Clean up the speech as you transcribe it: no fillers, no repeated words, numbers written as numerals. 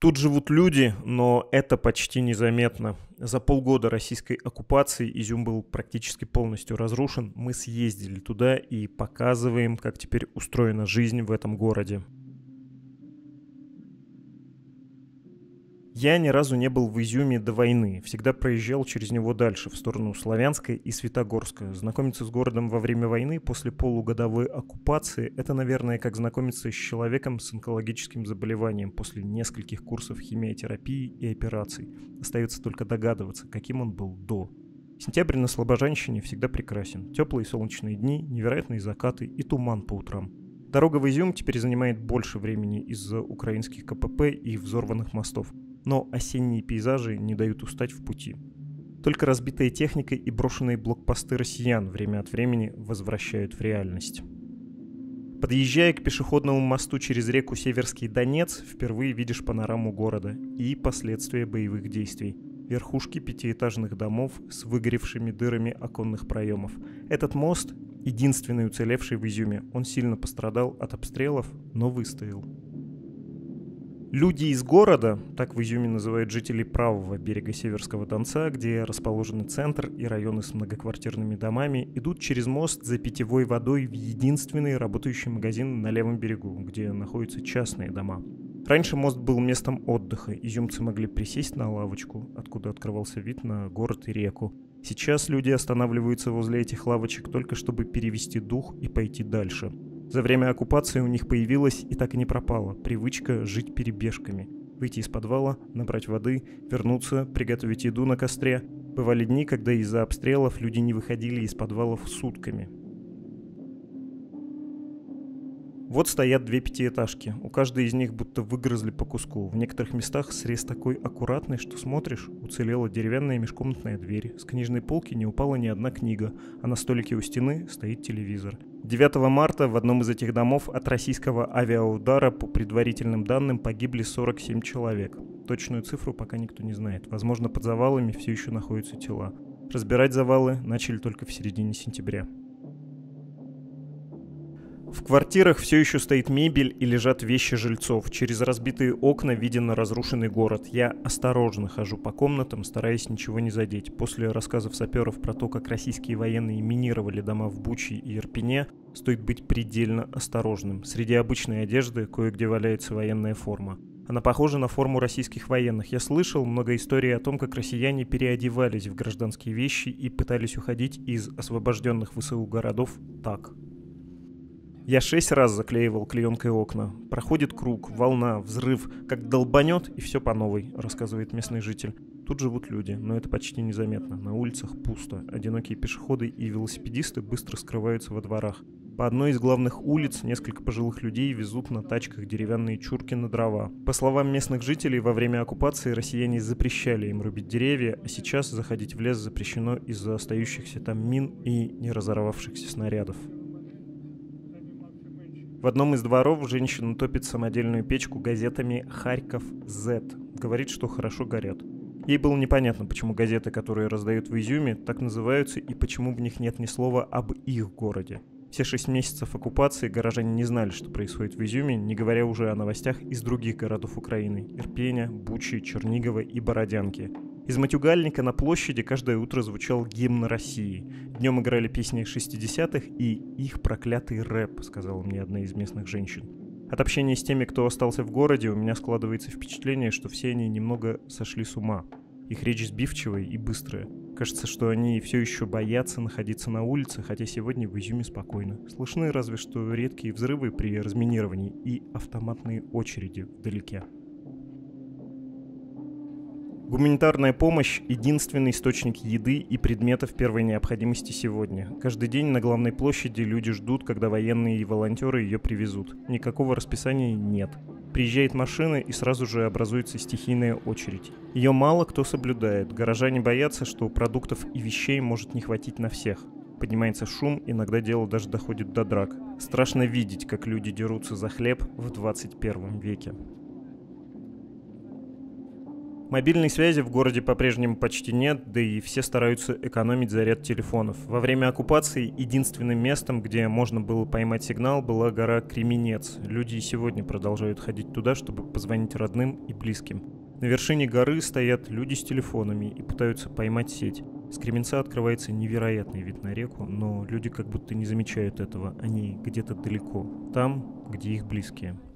Тут живут люди, но это почти незаметно. За полгода российской оккупации Изюм был практически полностью разрушен. Мы съездили туда и показываем, как теперь устроена жизнь в этом городе. Я ни разу не был в Изюме до войны, всегда проезжал через него дальше, в сторону Славянска и Светогорска. Знакомиться с городом во время войны после полугодовой оккупации – это, наверное, как знакомиться с человеком с онкологическим заболеванием после нескольких курсов химиотерапии и операций. Остается только догадываться, каким он был до. Сентябрь на Слобожанщине всегда прекрасен. Теплые солнечные дни, невероятные закаты и туман по утрам. Дорога в Изюм теперь занимает больше времени из-за украинских КПП и взорванных мостов. Но осенние пейзажи не дают устать в пути. Только разбитая техника и брошенные блокпосты россиян время от времени возвращают в реальность. Подъезжая к пешеходному мосту через реку Северский Донец, впервые видишь панораму города и последствия боевых действий. Верхушки пятиэтажных домов с выгоревшими дырами оконных проемов. Этот мост – единственный уцелевший в Изюме. Он сильно пострадал от обстрелов, но выстоял. Люди из города, так в Изюме называют жителей правого берега Северского Донца, где расположены центр и районы с многоквартирными домами, идут через мост за питьевой водой в единственный работающий магазин на левом берегу, где находятся частные дома. Раньше мост был местом отдыха, изюмцы могли присесть на лавочку, откуда открывался вид на город и реку. Сейчас люди останавливаются возле этих лавочек только чтобы перевести дух и пойти дальше. За время оккупации у них появилась и так и не пропала привычка жить перебежками. Выйти из подвала, набрать воды, вернуться, приготовить еду на костре. Бывали дни, когда из-за обстрелов люди не выходили из подвалов сутками. Вот стоят две пятиэтажки. У каждой из них будто выгрызли по куску. В некоторых местах срез такой аккуратный, что смотришь, уцелела деревянная межкомнатная дверь. С книжной полки не упала ни одна книга, а на столике у стены стоит телевизор. 9 марта в одном из этих домов от российского авиаудара, по предварительным данным, погибли 47 человек. Точную цифру пока никто не знает. Возможно, под завалами все еще находятся тела. Разбирать завалы начали только в середине сентября. В квартирах все еще стоит мебель и лежат вещи жильцов. Через разбитые окна виден разрушенный город. Я осторожно хожу по комнатам, стараясь ничего не задеть. После рассказов саперов про то, как российские военные минировали дома в Буче и Ирпене, стоит быть предельно осторожным. Среди обычной одежды кое-где валяется военная форма. Она похожа на форму российских военных. Я слышал много историй о том, как россияне переодевались в гражданские вещи и пытались уходить из освобожденных ВСУ городов так. Я 6 раз заклеивал клеенкой окна. Проходит круг, волна, взрыв, как долбанет, и все по новой, рассказывает местный житель. Тут живут люди, но это почти незаметно. На улицах пусто. Одинокие пешеходы и велосипедисты быстро скрываются во дворах. По одной из главных улиц несколько пожилых людей везут на тачках деревянные чурки на дрова. По словам местных жителей, во время оккупации россияне запрещали им рубить деревья, а сейчас заходить в лес запрещено из-за остающихся там мин и не разорвавшихся снарядов. В одном из дворов женщина топит самодельную печку газетами «Харьков Z». Говорит, что хорошо горят. Ей было непонятно, почему газеты, которые раздают в Изюме, так называются и почему в них нет ни слова об их городе. Все 6 месяцев оккупации горожане не знали, что происходит в Изюме, не говоря уже о новостях из других городов Украины – Ирпеня, Бучи, Чернигова и Бородянки. Из матюгальника на площади каждое утро звучал гимн России. Днем играли песни 60-х и их проклятый рэп, сказала мне одна из местных женщин. От общения с теми, кто остался в городе, у меня складывается впечатление, что все они немного сошли с ума. Их речь сбивчивая и быстрая. Кажется, что они все еще боятся находиться на улице, хотя сегодня в Изюме спокойно. Слышны разве что редкие взрывы при разминировании и автоматные очереди вдалеке. Гуманитарная помощь – единственный источник еды и предметов первой необходимости сегодня. Каждый день на главной площади люди ждут, когда военные и волонтеры ее привезут. Никакого расписания нет. Приезжает машина и сразу же образуется стихийная очередь. Ее мало кто соблюдает. Горожане боятся, что продуктов и вещей может не хватить на всех. Поднимается шум, иногда дело даже доходит до драк. Страшно видеть, как люди дерутся за хлеб в 21 веке. Мобильной связи в городе по-прежнему почти нет, да и все стараются экономить заряд телефонов. Во время оккупации единственным местом, где можно было поймать сигнал, была гора Кременец. Люди и сегодня продолжают ходить туда, чтобы позвонить родным и близким. На вершине горы стоят люди с телефонами и пытаются поймать сеть. С Кременца открывается невероятный вид на реку, но люди как будто не замечают этого, они где-то далеко, там, где их близкие.